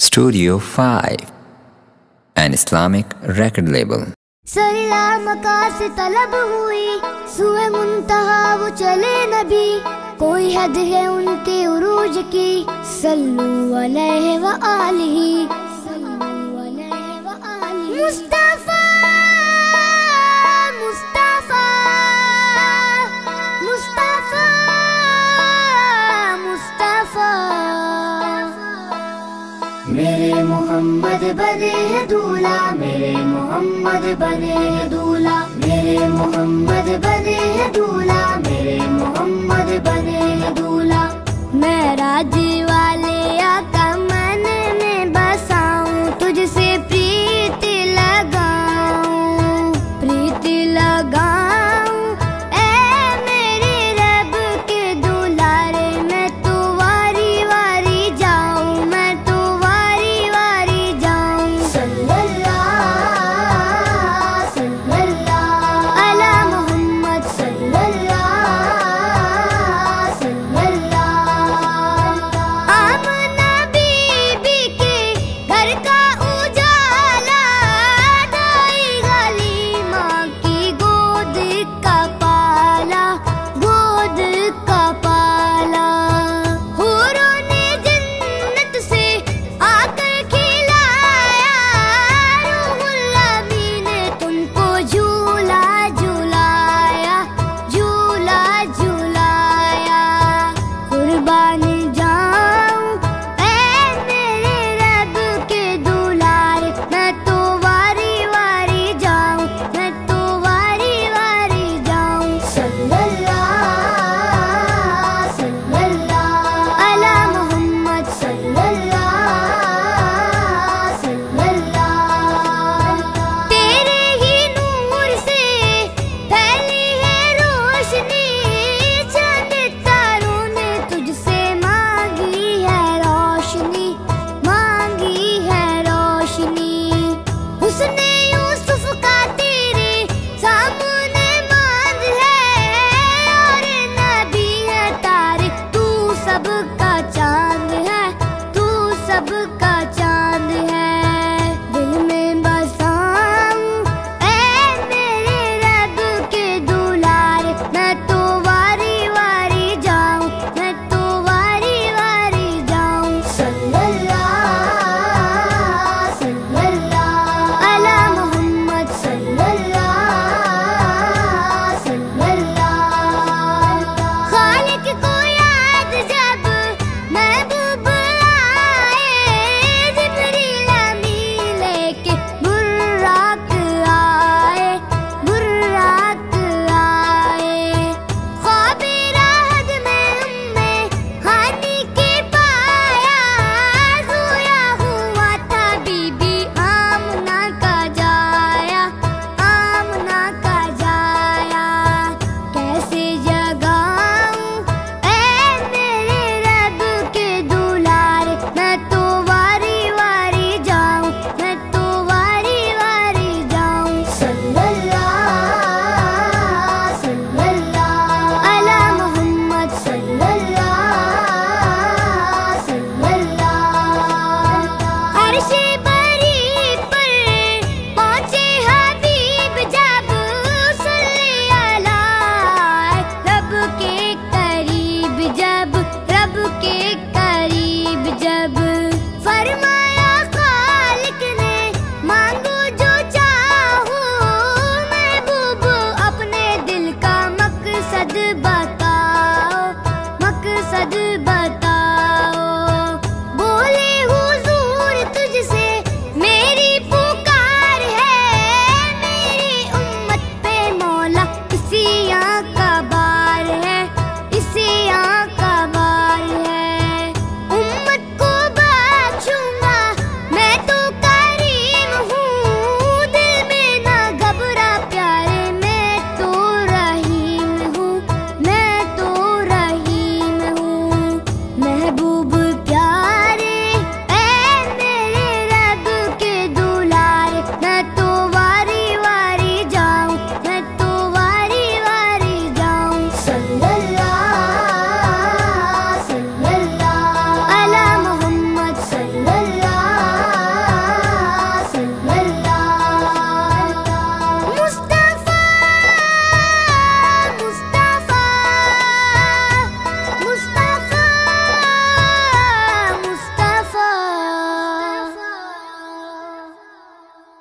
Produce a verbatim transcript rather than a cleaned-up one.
Studio five, an Islamic record label. सरिला मका से तलब हुई सुए मुंतहा वो चले नबी, कोई हद है उनके उरूज की। सल्लु अलैहि व आलिही, सल्लु अलैहि व आलिही। मुस्तफा मुस्तफा मुस्तफा मुस्तफा, मेरे मोहम्मद बने हैं दूल्हा, मेरे मोहम्मद बने हैं दूल्हा, मेरे मोहम्मद बने हैं दूल्हा, मेरे मोहम्मद बने हैं दूल्हा। मेराज वाले